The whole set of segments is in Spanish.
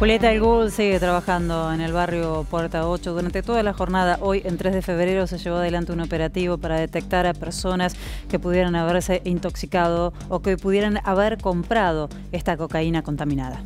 Julieta, el GUD sigue trabajando en el barrio Puerta 8. Durante toda la jornada, hoy en 3 de febrero, se llevó adelante un operativo para detectar a personas que pudieran haberse intoxicado o que pudieran haber comprado esta cocaína contaminada.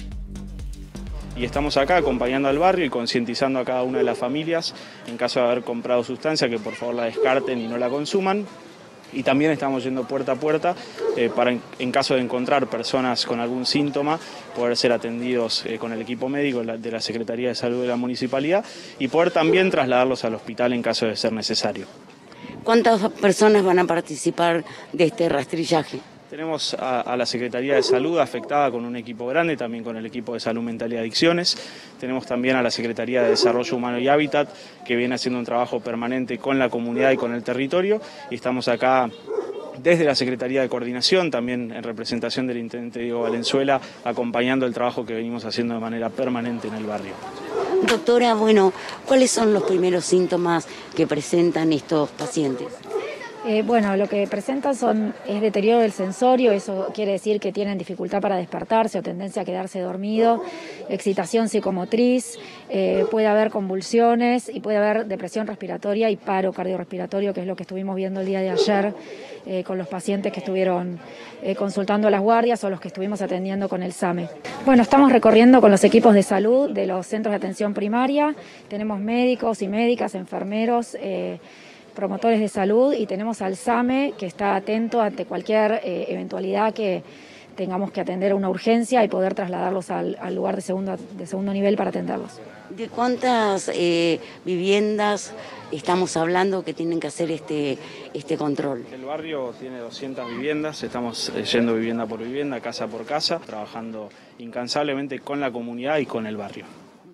Y estamos acá acompañando al barrio y concientizando a cada una de las familias, en caso de haber comprado sustancia, que por favor la descarten y no la consuman. Y también estamos yendo puerta a puerta para, en caso de encontrar personas con algún síntoma, poder ser atendidos con el equipo médico de la Secretaría de Salud de la Municipalidad y poder también trasladarlos al hospital en caso de ser necesario. ¿Cuántas personas van a participar de este rastrillaje? Tenemos a la Secretaría de Salud afectada con un equipo grande, también con el equipo de Salud Mental y Adicciones. Tenemos también a la Secretaría de Desarrollo Humano y Hábitat, que viene haciendo un trabajo permanente con la comunidad y con el territorio. Y estamos acá desde la Secretaría de Coordinación, también en representación del Intendente Diego Valenzuela, acompañando el trabajo que venimos haciendo de manera permanente en el barrio. Doctora, bueno, ¿cuáles son los primeros síntomas que presentan estos pacientes? Bueno, lo que presentan es deterioro del sensorio, eso quiere decir que tienen dificultad para despertarse o tendencia a quedarse dormido, excitación psicomotriz, puede haber convulsiones y puede haber depresión respiratoria y paro cardiorrespiratorio, que es lo que estuvimos viendo el día de ayer con los pacientes que estuvieron consultando a las guardias o los que estuvimos atendiendo con el SAME. Bueno, estamos recorriendo con los equipos de salud de los centros de atención primaria, tenemos médicos y médicas, enfermeros, promotores de salud y tenemos al SAME que está atento ante cualquier eventualidad que tengamos que atender una urgencia y poder trasladarlos al lugar de segundo nivel para atenderlos. ¿De cuántas viviendas estamos hablando que tienen que hacer este control? El barrio tiene 200 viviendas, estamos yendo vivienda por vivienda, casa por casa, trabajando incansablemente con la comunidad y con el barrio.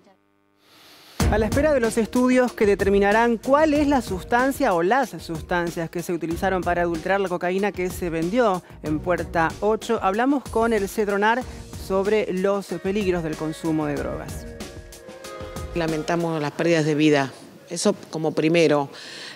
A la espera de los estudios que determinarán cuál es la sustancia o las sustancias que se utilizaron para adulterar la cocaína que se vendió en Puerta 8, hablamos con el Cedronar sobre los peligros del consumo de drogas. Lamentamos las pérdidas de vida, eso como primero.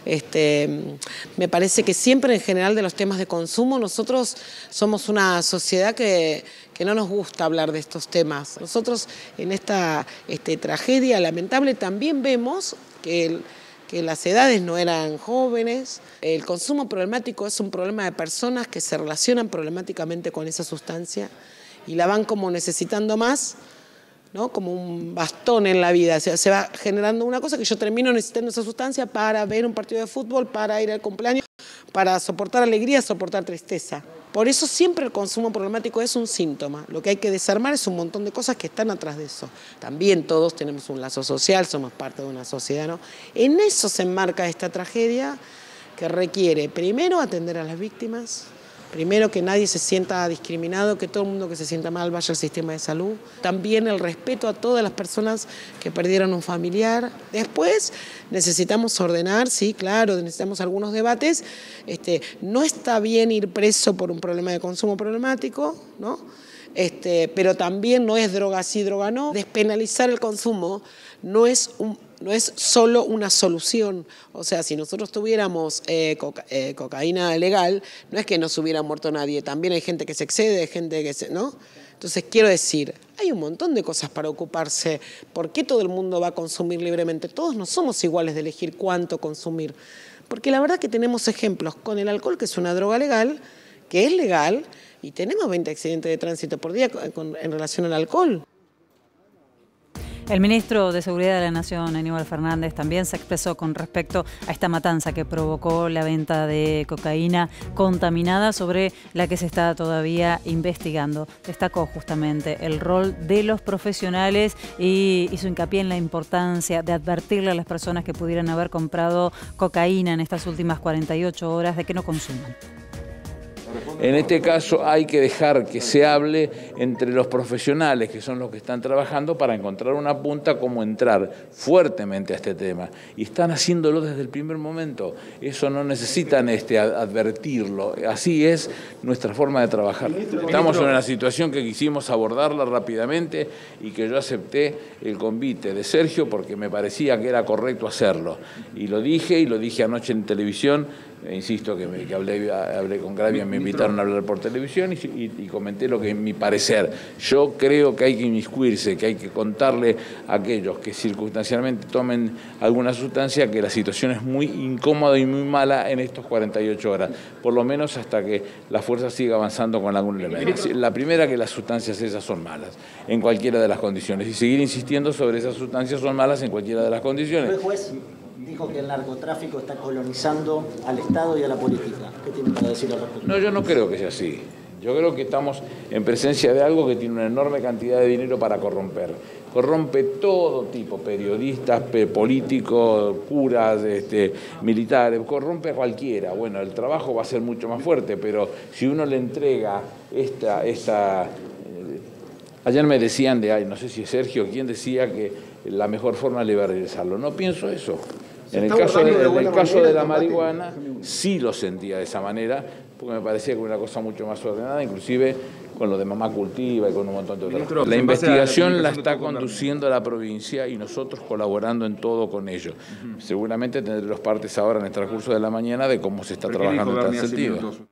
Me parece que siempre en general de los temas de consumo nosotros somos una sociedad que no nos gusta hablar de estos temas. Nosotros en esta tragedia lamentable también vemos que las edades no eran jóvenes. El consumo problemático es un problema de personas que se relacionan problemáticamente con esa sustancia y la van como necesitando más, ¿no? Como un bastón en la vida, se va generando una cosa que yo termino necesitando esa sustancia para ver un partido de fútbol, para ir al cumpleaños, para soportar alegría, soportar tristeza. Por eso siempre el consumo problemático es un síntoma. Lo que hay que desarmar es un montón de cosas que están atrás de eso. También todos tenemos un lazo social, somos parte de una sociedad, ¿no? En eso se enmarca esta tragedia que requiere primero atender a las víctimas, primero que nadie se sienta discriminado, que todo el mundo que se sienta mal vaya al sistema de salud. También el respeto a todas las personas que perdieron un familiar. Después necesitamos ordenar, sí, claro, necesitamos algunos debates. No está bien ir preso por un problema de consumo problemático, ¿no? Pero también no es droga sí, droga no. Despenalizar el consumo no es solo una solución. O sea, si nosotros tuviéramos cocaína legal, no es que no se hubiera muerto nadie. También hay gente que se excede, gente que ¿no? Entonces, quiero decir, hay un montón de cosas para ocuparse. ¿Por qué todo el mundo va a consumir libremente? Todos no somos iguales de elegir cuánto consumir. Porque la verdad que tenemos ejemplos con el alcohol, que es una droga legal, que es legal, y tenemos 20 accidentes de tránsito por día en relación al alcohol. El ministro de Seguridad de la Nación, Aníbal Fernández, también se expresó con respecto a esta matanza que provocó la venta de cocaína contaminada, sobre la que se está todavía investigando. Destacó justamente el rol de los profesionales y hizo hincapié en la importancia de advertirle a las personas que pudieran haber comprado cocaína en estas últimas 48 horas de que no consuman. En este caso hay que dejar que se hable entre los profesionales, que son los que están trabajando, para encontrar una punta cómo entrar fuertemente a este tema. Y están haciéndolo desde el primer momento. Eso no necesitan advertirlo. Así es nuestra forma de trabajar. Estamos en una situación que quisimos abordarla rápidamente y que yo acepté el convite de Sergio porque me parecía que era correcto hacerlo. Y lo dije anoche en televisión, Insisto que hablé con Gravia, me invitaron a hablar por televisión y comenté lo que es mi parecer. Yo creo que hay que inmiscuirse, que hay que contarle a aquellos que circunstancialmente tomen alguna sustancia que la situación es muy incómoda y muy mala en estos 48 horas, por lo menos hasta que la fuerza siga avanzando con algún elemento. La primera, que las sustancias esas son malas, en cualquiera de las condiciones, y seguir insistiendo sobre esas sustancias son malas en cualquiera de las condiciones. El juez dijo que el narcotráfico está colonizando al Estado y a la política. ¿Qué tiene para decir al respecto? No, yo no creo que sea así. Yo creo que estamos en presencia de algo que tiene una enorme cantidad de dinero para corromper. Corrompe todo tipo, periodistas, políticos, curas, militares, corrompe a cualquiera. Bueno, el trabajo va a ser mucho más fuerte, pero si uno le entrega ayer me decían no sé si es Sergio, quien decía que la mejor forma de liberalizarlo. No pienso eso. En el caso de la marihuana sí lo sentía de esa manera, porque me parecía que era una cosa mucho más ordenada, inclusive con lo de Mamá Cultiva y con un montón de otras cosas. La investigación la está conduciendo la provincia y nosotros colaborando en todo con ellos. Seguramente tendré los partes ahora en el transcurso de la mañana de cómo se está trabajando en tal sentido.